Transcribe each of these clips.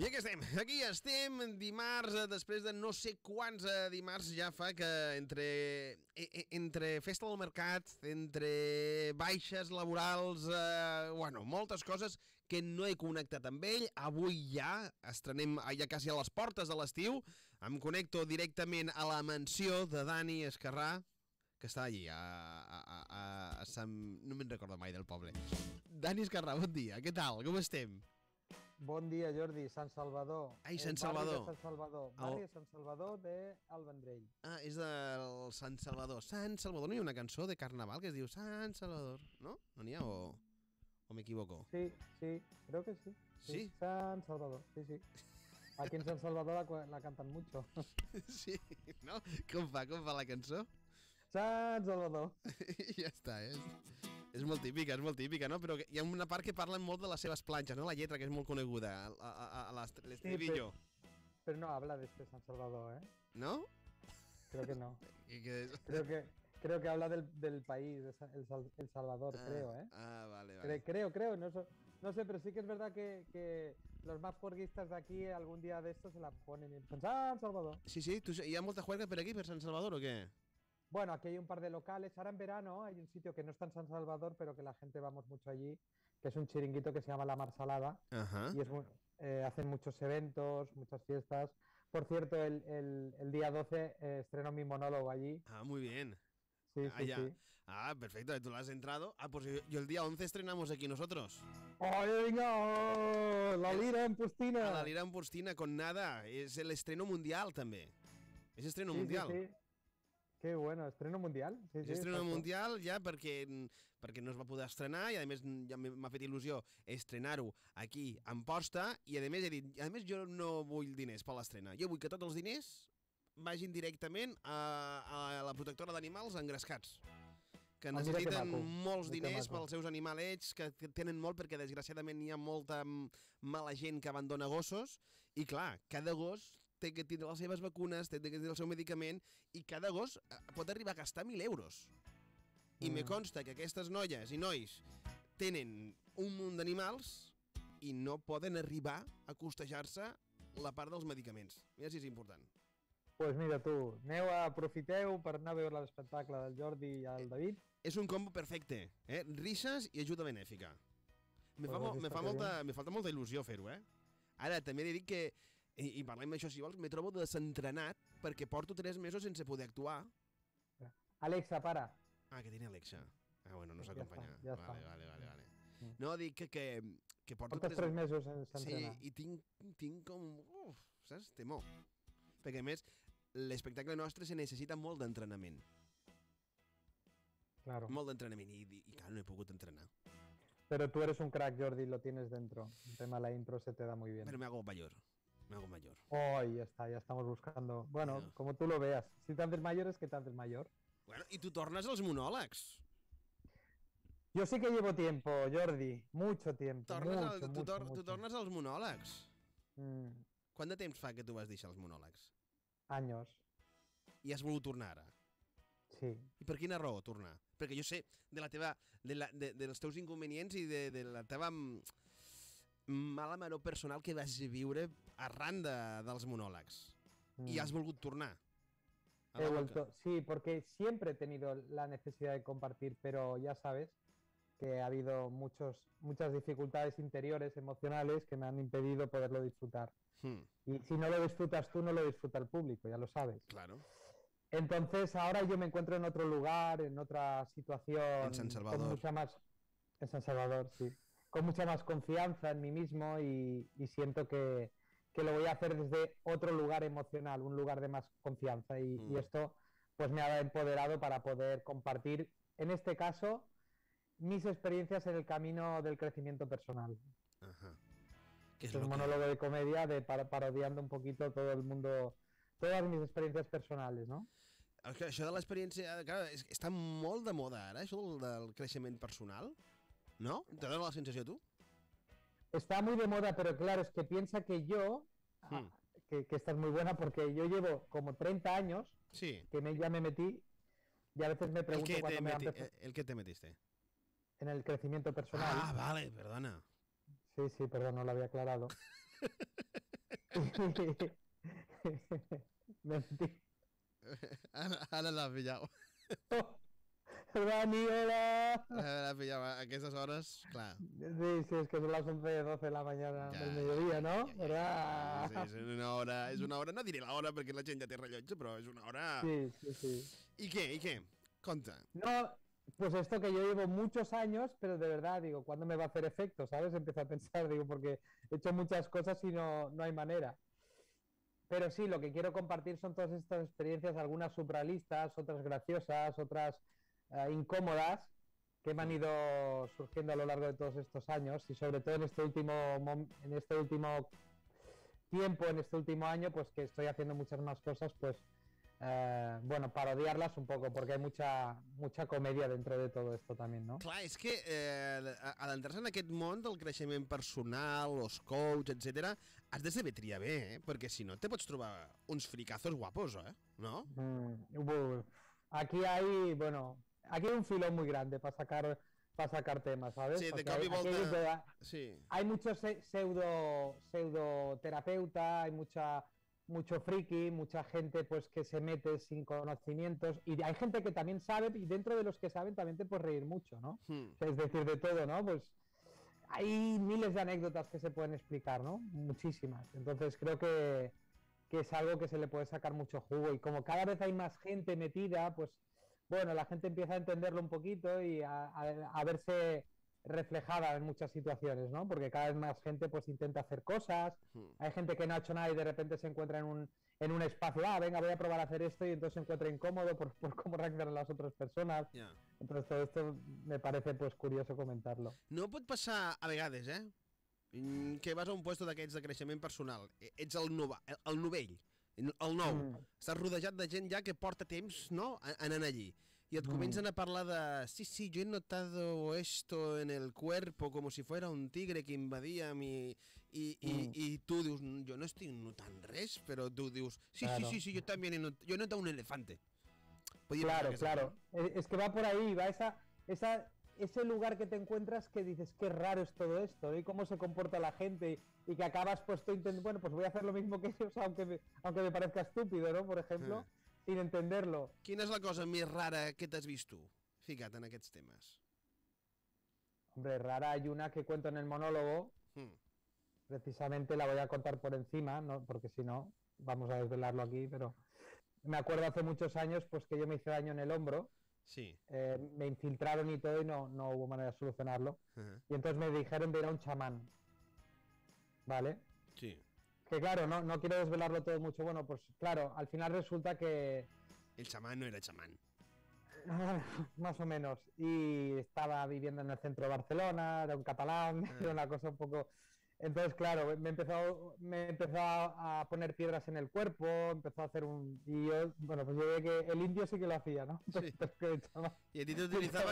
I aquí estem, dimarts, després de no sé quants dimarts ja fa que entre festa del mercat, entre baixes laborals, bueno, moltes coses que no he connectat amb ell. Avui ja estrenem, ja quasi a les portes de l'estiu, em connecto directament a la mansió de Dani Esquerrà, que està allí, a Sant... no me'n recordo mai del poble. Dani Esquerrà, bon dia, què tal? Com estem? Bon dia, Jordi. Sant Salvador. Ai, Sant Salvador. Barri de Sant Salvador. Barri de Sant Salvador del Vendrell. Ah, és del Sant Salvador. Sant Salvador, no hi ha una cançó de Carnaval que es diu Sant Salvador, no? No n'hi ha o m'equivoco? Sí, creo que sí. ¿Sí? Sant Salvador, sí. Aquí en San Salvador la cantan mucho. Sí, no? Com fa la cançó? Sant Salvador. Ja està, és molt típica, no? Però hi ha una part que parlen molt de les seves planxes, no? La lletra, que és molt coneguda, a l'estribillo. Sí, pero no habla de este San Salvador, ¿eh? ¿No? Creo que no. Creo que habla del país, El Salvador, creo, ¿eh? Vale. Creo, no sé, pero sí que es verdad que los más juerguistas de aquí algún día de estos se la ponen en San Salvador. Sí, ¿hi ha molta juerga per aquí, per Sant Salvador, o què? Bueno, aquí hay un par de locales. Ahora en verano hay un sitio que no está en San Salvador, pero que la gente vamos mucho allí, que es un chiringuito que se llama La Marsalada. Ajá. Y hacen muchos eventos, muchas fiestas. Por cierto, el día 12 estreno mi monólogo allí. Ah, muy bien. Sí. Ah, perfecto, tú lo has entrado. Ah, pues yo el día 11 estrenamos aquí nosotros. ¡Oye, venga! La Lira en Pustina. La Lira en Pustina con nada. Es el estreno mundial también. Es estreno mundial. Sí. Que bueno, estreno mundial. Sí, estreno mundial ja perquè no es va poder estrenar i a més ja m'ha fet il·lusió estrenar-ho aquí en posta i a més he dit, jo no vull diners per l'estrena, jo vull que tots els diners vagin directament a la protectora d'animals engrescats, que necessiten molts diners pels seus animalets, que tenen molt perquè desgraciadament hi ha molta mala gent que abandona gossos i clar, cada gos té que tindre les seves vacunes, té que tindre el seu medicament i cada gos pot arribar a gastar 1.000 euros. I me consta que aquestes noies i nois tenen un munt d'animals i no poden arribar a costejar-se la part dels medicaments. Mira si és important. Pues mira tu, aprofiteu per anar a veure l'espectacle del Jordi i el David. És un combo perfecte, risses i ajuda benèfica. Me falta molta il·lusió fer-ho, Ara, també he dit que, i parlem d'això si vols, me trobo desentrenat perquè porto 3 mesos sense poder actuar. Alexa, para. Ah, que tiene Alexa. Ah, bueno, no s'acompanya. Ja està. Vale. No, dic que porto Portes 3 mesos sense entrenar. Sí, i tinc com... saps? Temor. Perquè, a més, l'espectacle nostre se necessita molt d'entrenament. Claro. Molt d'entrenament i clar, no he pogut entrenar. Pero tú eres un crack, Jordi, lo tienes dentro. El tema de la impro se te da muy bien. Pero me hago mayor. Oh, ya está, ya estamos buscando. Bueno, como tú lo veas. Si te haces mayor es que te haces mayor. Bueno, i tu tornes als monòlegs. Yo sí que llevo tiempo, Jordi. Mucho tiempo. Tu tornes als monòlegs. Quant de temps fa que tu vas deixar els monòlegs? Años. I has volgut tornar ara? Sí. I per quina raó tornar? Perquè jo sé dels teus inconvenients i de la teva mala maror personal que vas viure arran dels monòlegs. I has volgut tornar. He vuelto, sí, porque siempre he tenido la necesidad de compartir, pero ya sabes que ha habido muchas dificultades interiores, emocionales, que me han impedido poderlo disfrutar. Y si no lo disfrutas tú, no lo disfruta el público, ya lo sabes. Claro. Entonces ahora yo me encuentro en otro lugar, en otra situación. En San Salvador. En San Salvador, sí. Con mucha más confianza en mí mismo y siento que lo voy a hacer desde otro lugar emocional, un lugar de más confianza y esto pues me ha empoderado para poder compartir, en este caso, mis experiencias en el camino del crecimiento personal. Ajá. Es un monólogo de comedia parodiando un poquito todo el mundo, todas mis experiencias personales, ¿no? Això de l'experiència, clar, està molt de moda ara, això del creixement personal, ¿no? ¿Te da la sensación tú? Está muy de moda, pero claro, es que piensa que yo, que esta es muy buena porque yo llevo como 30 años que ya me metí y a veces me pregunto ¿El qué te metiste? En el crecimiento personal. Ah, vale, perdona. Sí, perdón, no lo había aclarado. Mentí. Ara l'ha pillat. Dani, hola. L'ha pillat. A aquestes hores, clar. Sí, sí, es que son las 11:12 de la mañana del mediodía, ¿no? ¿Verdad? Sí, és una hora, no diré l'hora perquè la gent ja té rellotge, però és una hora... Sí, sí, sí. I què? Conta. No, pues esto que yo llevo muchos años, pero de verdad, digo, ¿cuándo me va a hacer efecto? ¿Sabes? Empiezo a pensar, digo, porque he hecho muchas cosas y no hay manera. Pero sí, lo que quiero compartir son todas estas experiencias, algunas surrealistas, otras graciosas, otras incómodas, que me han ido surgiendo a lo largo de todos estos años y sobre todo en este último tiempo, en este último año, pues que estoy haciendo muchas más cosas, pues bueno, parodiarlas un poco, porque hay mucha comedia dentro de todo esto también, ¿no? Clar, és que adentrar-se en aquest món del creixement personal, los coach, etc, has de saber triar bé, perquè si no te pots trobar uns fricazos guapos, ¿no? Aquí hay, bueno, aquí hay un filón muy grande para sacar temas, ¿sabes? Sí, de Porque cop i volta... Hay mucho pseudoterapeuta, hay mucho friki, mucha gente pues que se mete sin conocimientos y hay gente que también sabe y dentro de los que saben también te puedes reír mucho, ¿no? Es decir, de todo, ¿no? Pues hay miles de anécdotas que se pueden explicar, ¿no? Muchísimas. Entonces creo que es algo que se le puede sacar mucho jugo y como cada vez hay más gente metida, pues bueno, la gente empieza a entenderlo un poquito y a verse reflejada en muchas situaciones, ¿no? Porque cada vez más gente pues intenta hacer cosas, hay gente que no ha hecho nada y de repente se encuentra en un espacio, venga, voy a probar a hacer esto y entonces se encuentra incómodo por cómo reaccionan las otras personas. Yeah. Entonces todo esto me parece pues curioso comentarlo. No pot passar a vegades, que vas a un puesto d'aquests de creixement personal, ets el novell, el nou, estàs rodejat de gent ja que porta temps, no?, anant allí. Y te comienzan a hablar de, sí, yo he notado esto en el cuerpo como si fuera un tigre que invadía mi... Y tú dius, yo no estoy notando res, pero tú dius, sí, claro. sí, yo también yo he notado un elefante. Claro. Es que va por ahí, va ese lugar que te encuentras que dices, qué raro es todo esto, ¿no? Y cómo se comporta la gente y que acabas pues bueno, pues voy a hacer lo mismo que ellos, aunque me parezca estúpido, ¿no? Por ejemplo. Sin entenderlo. Quina és la cosa més rara que t'has vist tu, ficat en aquests temes? Hombre, rara hay una que cuento en el monólogo. Precisamente la voy a contar por encima, ¿no? Porque si no, vamos a desvelarlo aquí, pero... Me acuerdo hace muchos años pues que yo me hice daño en el hombro. Sí. Me infiltraron y todo y no hubo manera de solucionarlo. Y entonces me dijeron de ir a un chamán. ¿Vale? Sí. Que claro, no quiero desvelarlo todo mucho. Bueno, pues claro, al final resulta que... El chamán no era chamán. Más o menos. Y estaba viviendo en el centro de Barcelona, era un catalán, era una cosa un poco... Entonces, claro, me empezó a poner piedras en el cuerpo, empezó a hacer y yo, bueno, pues yo veía que el indio sí que lo hacía, ¿no? Sí. Y a ti te utilizaba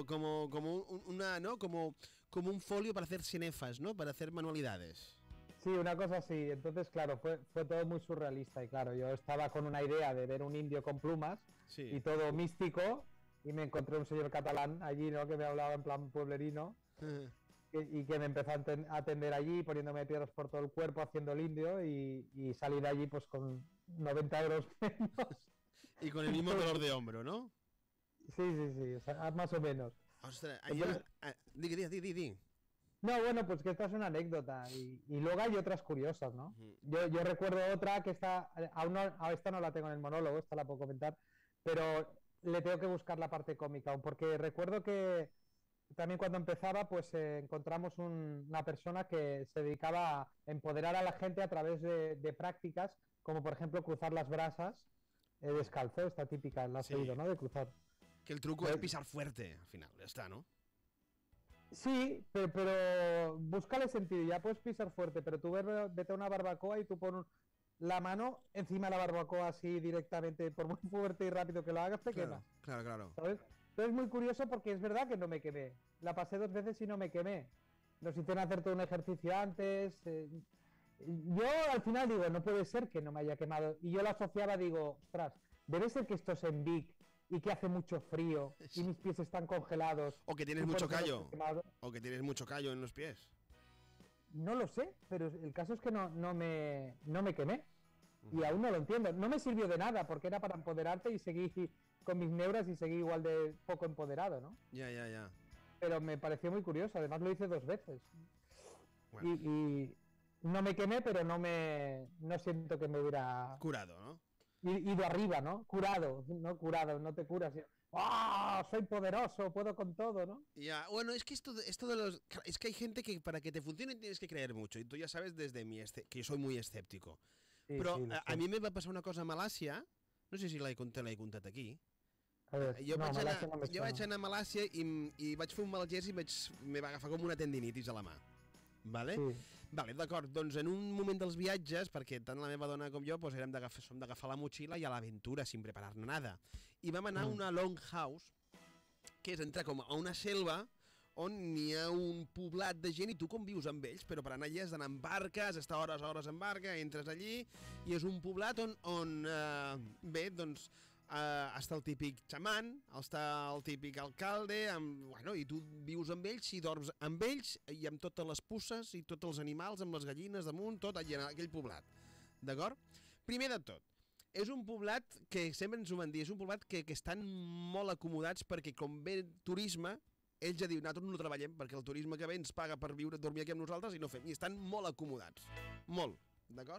como un folio para hacer cenefas, ¿no? Para hacer manualidades. Sí, una cosa así. Entonces, claro, fue todo muy surrealista y claro, yo estaba con una idea de ver un indio con plumas y todo místico y me encontré un señor catalán allí, ¿no? Que me hablaba en plan pueblerino y que me empezó a atender allí poniéndome piedras por todo el cuerpo haciendo el indio y salí de allí pues con 90 euros menos. Y con el mismo dolor de hombro, ¿no? Sí, o sea, más o menos. Ostras, di. No, bueno, pues que esta es una anécdota y luego hay otras curiosas, ¿no? Yo recuerdo otra que esta no la tengo en el monólogo, esta la puedo comentar, pero le tengo que buscar la parte cómica, porque recuerdo que también cuando empezaba pues encontramos una persona que se dedicaba a empoderar a la gente a través de prácticas, como por ejemplo cruzar las brasas descalzo, esta típica, la has oído, ¿no? De cruzar. Que el truco es pisar fuerte, al final, ya está, ¿no? Sí, pero búscale sentido, ya puedes pisar fuerte, pero tú vete a una barbacoa y tú pones la mano encima de la barbacoa así directamente, por muy fuerte y rápido que lo hagas, te quemas. Claro. ¿Sabes? Entonces es muy curioso porque es verdad que no me quemé. La pasé 2 veces y no me quemé. Nos hicieron hacer todo un ejercicio antes. Yo al final digo, no puede ser que no me haya quemado. Y yo lo asociaba, digo, ostras, debe ser que esto es en Vic y que hace mucho frío y mis pies están congelados. O que tienes mucho callo. O que tienes mucho callo en los pies. No lo sé, pero el caso es que no me quemé. Y aún no lo entiendo. No me sirvió de nada porque era para empoderarte y seguí con mis neuras y seguí igual de poco empoderado, ¿no? Ya. Pero me pareció muy curioso. Además lo hice 2 veces. Bueno. Y no me quemé, pero no siento que me hubiera... Curado, ¿no? Ido arriba, ¿no? Curado, no te curas. ¡Ah! Soy poderoso, puedo con todo, ¿no? Ya, bueno, es que esto de los... Es que hay gente que para que te funcione tienes que creer mucho. Y tú ya sabes desde que yo soy muy escéptico. Sí, Però sí, a mi me va passar una cosa a Malàcia, no sé si l'he contat aquí. A ver, Jo no vaig anar a Malàcia i vaig fer un mal gest i me va agafar com una tendinitis a la mà. Vale? Sí. Vale, d'acord, doncs en un moment dels viatges, perquè tant la meva dona com jo doncs som d'agafar la motxilla i a l'aventura sin preparar nada. I vam anar a una longhouse, que és entrar com a una selva on n'hi ha un poblat de gent i tu convius amb ells, però per anar allà has d'anar en barca, has d'estar hores en barca, entres allí i és un poblat on bé, doncs, està el típic xaman, està el típic alcalde, bueno, i tu vius amb ells i dorms amb ells i amb totes les puces i tots els animals, amb les gallines damunt, tot allà en aquell poblat. D'acord? Primer de tot, és un poblat que sempre ens ho van dir, és un poblat que estan molt acomodats perquè com ve turisme, ells ja diuen, nosaltres no treballem perquè el turisme que ve ens paga per dormir aquí amb nosaltres i no fem. I estan molt acomodats. Molt, d'acord?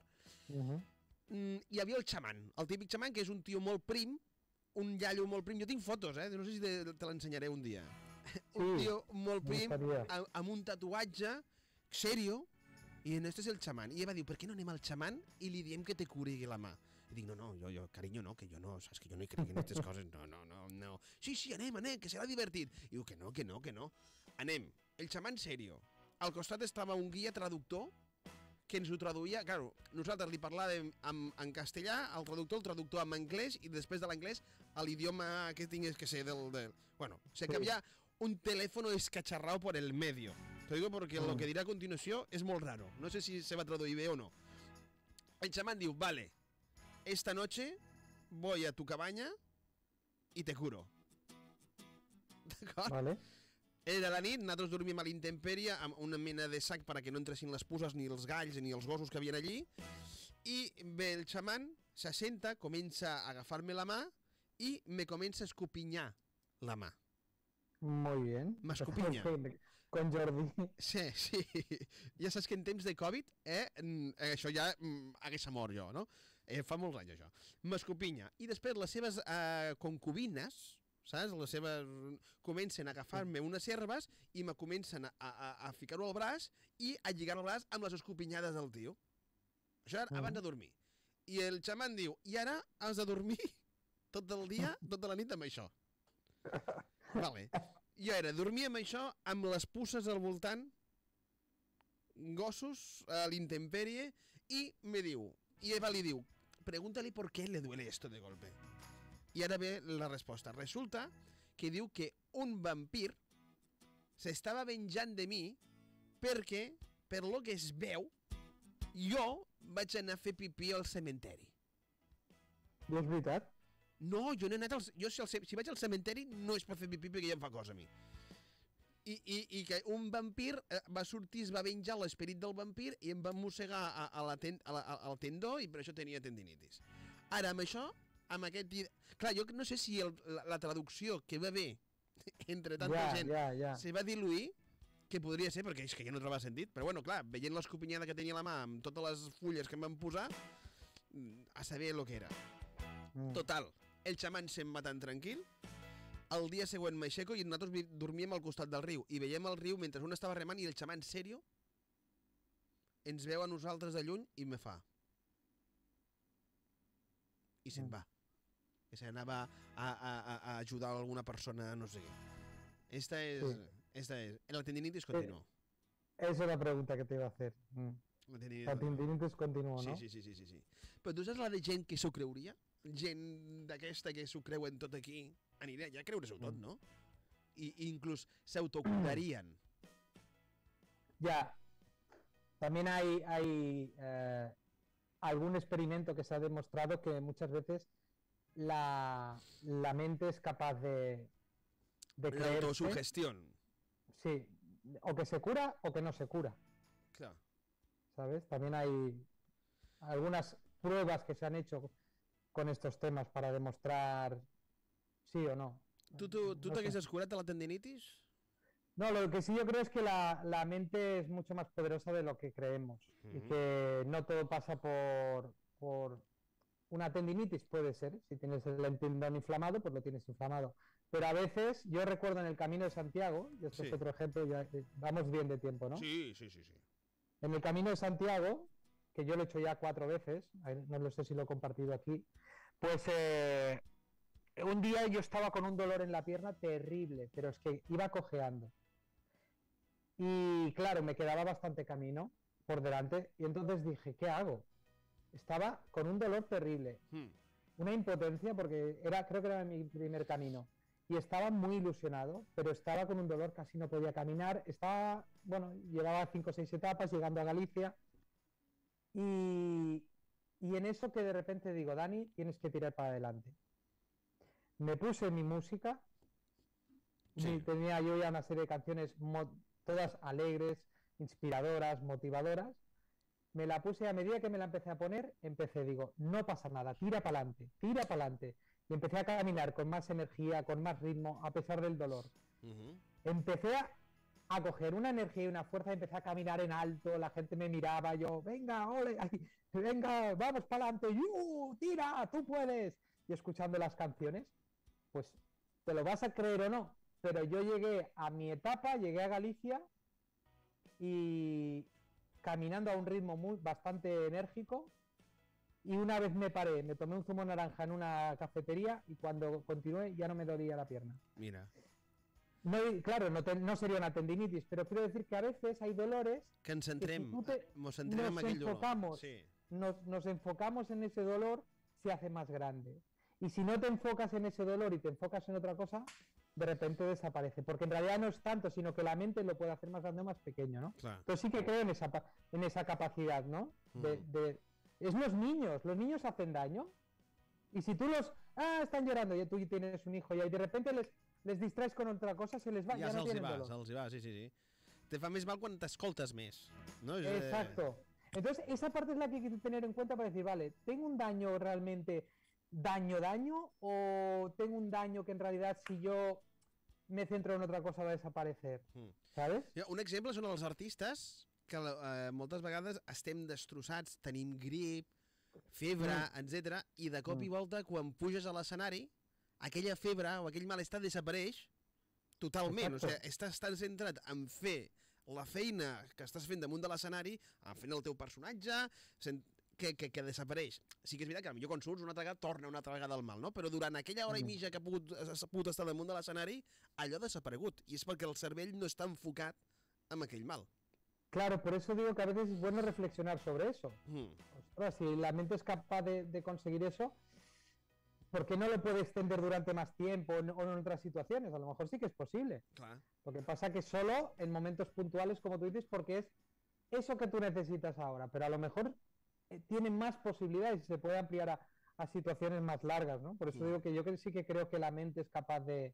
Hi havia el xaman, el típic xaman, que és un tio molt prim, un iallo molt prim. Jo tinc fotos, no sé si te l'ensenyaré un dia. Un tio molt prim, amb un tatuatge, serio, i este és el xaman. I ella va dir, per què no anem al xaman i li diem que te curi la mà? I dic, no, jo, carinyo, no, que jo no, saps que jo no hi crec en aquestes coses, no. Sí, anem, que serà divertit. I diu, que no. Anem, el xaman serio. Al costat estava un guia traductor que ens ho traduïa, claro, nosaltres li parlàvem en castellà, el traductor en anglès, i després de l'anglès a l'idioma que tingués que ser Bueno, sé que había un teléfono escacharrado por el medio. Te digo porque lo que dirá a continuación es muy raro. No sé si se va a traduir bé o no. El chamán diu, vale, esta noche voy a tu cabaña y te curo. D'acord? Vale. Era la nit, nosaltres dormíem a l'intempèrie amb una mena de sac perquè no entressin les puces ni els galls ni els gossos que havien allí, i ve el xaman, s'assenta, comença a agafar-me la mà i me comença a escopinyar la mà. Muy bien. M'escopinya. Con Jordi. Sí. Ja saps que en temps de Covid, això ja hagués mort jo, no? Fa molts anys, això. M'escopinya. I després les seves concubines, saps? Les seves comencen a agafar-me unes serves i me comencen a ficar-ho al braç i a lligar el braç amb les escopinyades del tio. Això era abans de dormir. I el xaman diu, i ara has de dormir tot el dia, tota la nit amb això. Vale. Jo dormia amb això, amb les puces al voltant, gossos a l'intempèrie, i me diu, i Eva li diu, pregúntale por qué le duele esto de golpe. I ara ve la resposta. Resulta que diu que un vampir s'estava venjant de mi perquè, per lo que es veu, jo vaig anar a fer pipí al cementeri. I és veritat? No, jo no he anat si vaig al cementeri no és per fer pipí perquè ja em fa cosa a mi. I que un vampir va sortir, es va venjar l'esperit del vampir i em va mossegar al tendó i per això tenia tendinitis. Ara, amb això, amb aquest... Clar, jo no sé si la traducció que va haver entre tanta gent se va diluir, que podria ser, perquè és que ja no trobava sentit, però bueno, clar, veient l'escopinyada que tenia a la mà amb totes les fulles que em van posar, a saber el que era. Total, el xaman se'n va tan tranquil, el dia següent m'aixeco i nosaltres dormíem al costat del riu i veiem el riu mentre un estava remant i el xaman serio ens veu a nosaltres de lluny i me fa. I se'n va. Que s'anava a ajudar alguna persona, no sé què. Esta es. La tendinitis continua. Esa es la pregunta que te iba a hacer. La tendinitis continua, no? Sí. Però tu saps la de gent que s'ho creuria? Gent d'aquesta que s'ho creuen tot aquí, aniria ja a creure-s'ho tot, ¿no? I inclús s'autocurarían. Ya. También hay algún experimento que se ha demostrado que muchas veces la mente es capaz de creerse. La autosugestión. Sí. O que se cura o que no se cura. Claro. ¿sabes? También hay algunas pruebas que se han hecho con estos temas para demostrar sí o no. Tu No sé. t'haguessis curat de la tendinitis? No, lo que sí yo creo es que la mente es mucho más poderosa de lo que creemos y que no todo pasa por una tendinitis, puede ser. Si tienes el tendón inflamado, pues lo tienes inflamado. Pero a veces, yo recuerdo en el Camino de Santiago, y esto Sí. es otro ejemplo, ya vamos bien de tiempo, ¿no? Sí. En el Camino de Santiago, que yo lo he hecho ya 4 veces, no lo sé si lo he compartido aquí, pues un día yo estaba con un dolor en la pierna terrible, pero es que iba cojeando. Y claro, me quedaba bastante camino por delante y entonces dije, ¿qué hago? Estaba con un dolor terrible, una impotencia porque creo que era mi primer camino y estaba muy ilusionado, pero estaba con un dolor, casi no podía caminar, llevaba 5 o 6 etapas llegando a Galicia y en eso que de repente digo, Dani, tienes que tirar para adelante. Me puse mi música, tenía yo ya una serie de canciones todas alegres, inspiradoras, motivadoras. Me la puse, a medida que me la empecé a poner, digo, no pasa nada, tira para adelante. Y empecé a caminar con más energía, con más ritmo, a pesar del dolor. Empecé a coger una energía y una fuerza, empecé a caminar en alto, la gente me miraba, yo, venga, ole, venga, vamos para adelante, tira, tú puedes. Y escuchando las canciones, pues, te lo vas a creer o no, pero yo llegué a mi etapa, llegué a Galicia y caminando a un ritmo bastante enérgico y una vez me paré, me tomé un zumo naranja en una cafetería y cuando continué ya no me dolía la pierna. Mira. No, claro, no sería una tendinitis, pero quiero decir que a veces hay dolores que ens centrem, nos enfocamos, sí. nos enfocamos en ese dolor, se hace más grande. Y si no te enfocas en ese dolor y te enfocas en otra cosa, de repente desaparece, porque en realidad no es tanto, sino que la mente lo puede hacer más grande o más pequeño, ¿no? Claro. Entonces sí que creo en esa capacidad, ¿no? Es los niños hacen daño, y si tú están llorando, y tú tienes un hijo, y de repente les distraes con otra cosa, se les va, ya no tienen dolor. Se'ls va, sí. Te fa més mal quan t'escoltes més, ¿no? Exacto. Entonces esa parte es la que hay que tener en cuenta para decir, vale, ¿tengo un daño realmente daño o tengo un daño que en realidad si yo me centro en otra cosa va a desaparecer, ¿sabes? Un exemple són els artistes que moltes vegades estem destrossats, tenim grip, febre, etc. I de cop i volta quan puges a l'escenari aquella febre o aquell malestar desapareix totalment. Exacto. O sigui, estàs tan centrat en fer la feina que estàs fent damunt de l'escenari, en fent el teu personatge, que desapareix. Sí que és veritat que potser quan surts una altra vegada torna una altra vegada al mal, no? Però durant aquella hora i mitja que has pogut estar damunt de l'escenari, allò ha desaparegut. I és perquè el cervell no està enfocat en aquell mal. Claro, por eso digo que a veces es bueno reflexionar sobre eso. Ostras, si la mente es capaz de conseguir eso, ¿por qué no lo puede extender durante más tiempo o en otras situaciones? A lo mejor sí que es posible. Clar. Lo que pasa que solo en momentos puntuales, como tú dices, porque es eso que tú necesitas ahora, pero a lo mejor tiene más posibilidades y se puede ampliar a situaciones más largas, ¿no? Por eso digo que yo sí que creo que la mente es capaz de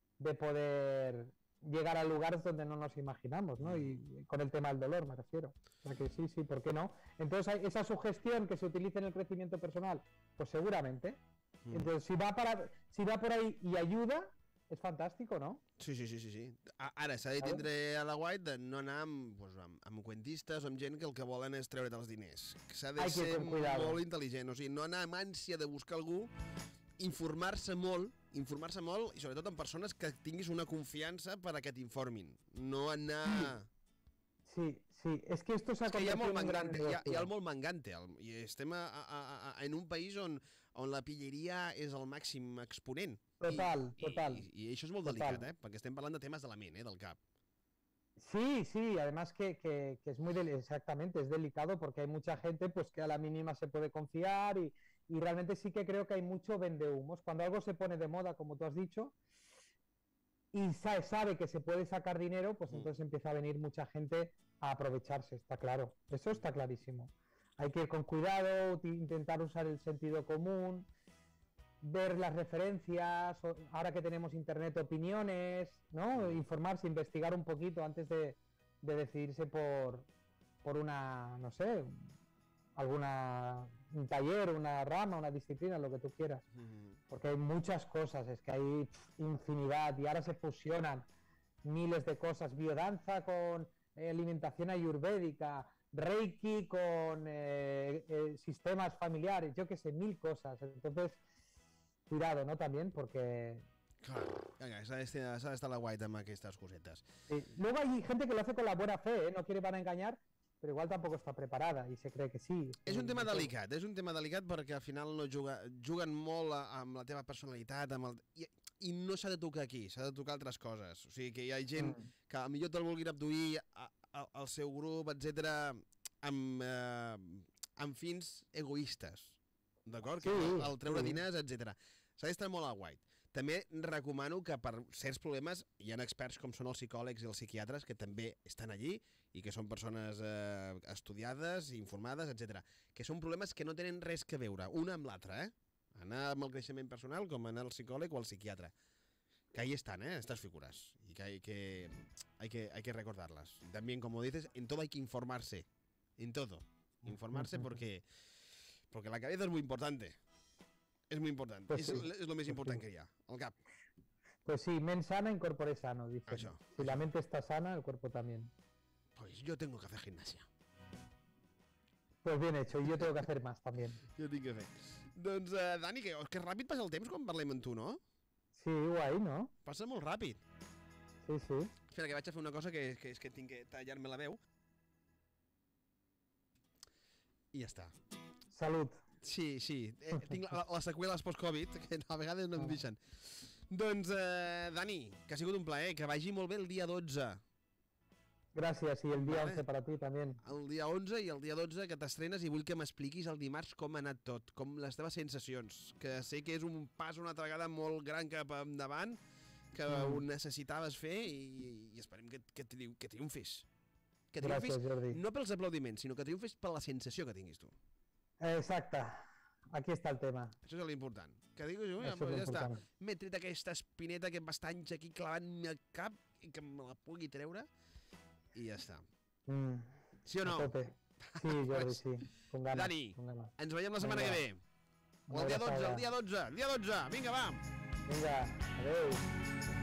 poder llegar a lugares donde no nos imaginamos, ¿no? Y con el tema del dolor me refiero. O sea que sí, ¿por qué no? Entonces esa sugestión que se utiliza en el crecimiento personal, pues seguramente. Entonces si va por ahí y ayuda, és fantàstic, no? Sí. Ara s'ha de tindre a la guait de no anar amb cuentistes o amb gent que el que volen és treure't els diners. S'ha de ser molt intel·ligent, o sigui, no anar amb ànsia de buscar algú, informar-se molt i sobretot amb persones que tinguis una confiança per a que t'informin, no anar... Sí, és que esto s'ha convertit en un gran negoci. Hi ha el molt mangante, i estem en un país on la pilleria és el màxim exponent. Total. I això és molt delicat, perquè estem parlant de temes de la ment, del cap. Sí, además que es muy exactamente, es delicado porque hay mucha gente pues que a la mínima se puede confiar y realmente sí que creo que hay mucho vendehumos. Cuando algo se pone de moda, como tú has dicho, y sabe que se puede sacar dinero, pues entonces empieza a venir mucha gente a aprovecharse, está claro. Eso está clarísimo. Hay que ir con cuidado, intentar usar el sentido común, ver las referencias, ahora que tenemos internet, opiniones, ¿no? Informarse, investigar un poquito antes de decidirse por por una, no sé, un taller, una rama, una disciplina, lo que tú quieras. Porque hay muchas cosas, es que hay infinidad y ahora se fusionan miles de cosas, biodanza con alimentación ayurvédica, reiki con sistemas familiares, yo qué sé, 1000 cosas. Entonces, cuidado, ¿no? También porque... Claro, venga, s'ha d'estar a la guaita amb aquestes cosetes. Sí. Luego hay gente que lo hace con la buena fe, ¿eh? No quiere para engañar, però igual tampoc està preparada i se cree que sí. És un tema delicat, perquè al final no juguen molt amb la teva personalitat, i no s'ha de tocar aquí, s'ha de tocar altres coses. O sigui, que hi ha gent que millor te'l vulguin abduir al seu grup, etc amb fins egoistes, d'acord? Sí, el treure diners, etc. S'ha d'estar molt a guait. També recomano que per certs problemes hi ha experts com són els psicòlegs i els psiquiatres que també estan allí i que són persones estudiades, informades, etc. Que són problemes que no tenen res que veure una amb l'altra, anar amb el creixement personal com anar al psicòleg o al psiquiatre. Que ahí están, estas figuras, y que hay que recordarlas. También, como dices, en todo hay que informarse, en todo. Informarse porque la cabeza es muy importante. Es muy importante. Pues sí. Es lo más importante que hi ha, el cap. Pues sí, mente sana, incorpore sano, dicen. Això. Si la mente está sana, el cuerpo también. Pues yo tengo que hacer gimnasia. Pues bien hecho, y yo tengo que hacer más también. Jo tinc que fer. Doncs, Dani, que ràpid passa el temps quan parlem amb tu, no? Sí, guai, no? Passa molt ràpid. Sí, sí. Espera, que vaig a fer una cosa que és que tinc que tallar-me la veu. I ja està. Salut. Sí. Tinc les seqüeles post-Covid, que a vegades no em deixen. Doncs, Dani, que ha sigut un plaer, que vagi molt bé el dia 12. Gràcies, i el dia 11 per a tu també. El dia 11 i el dia 12 que t'estrenes i vull que m'expliquis el dimarts com ha anat tot, com les teves sensacions, que sé que és un pas una altra vegada molt gran cap endavant, que ho necessitaves fer i esperem que triomfis. Que triomfis. Gràcies, Jordi. No pels aplaudiments, sinó que triomfis per la sensació que tinguis tu. Exacte. Aquí està el tema. Això és l'important. Que diguis, ja està. M'he tret aquesta espineta que em va estar anys aquí clavant-me al cap i que me la pugui treure i ja està. Sí o no? A tope. Sí, Jordi, sí. Con ganas. Dani, ens veiem la setmana que ve. O el dia 12, el dia 12. Vinga, va. Vinga, adeu.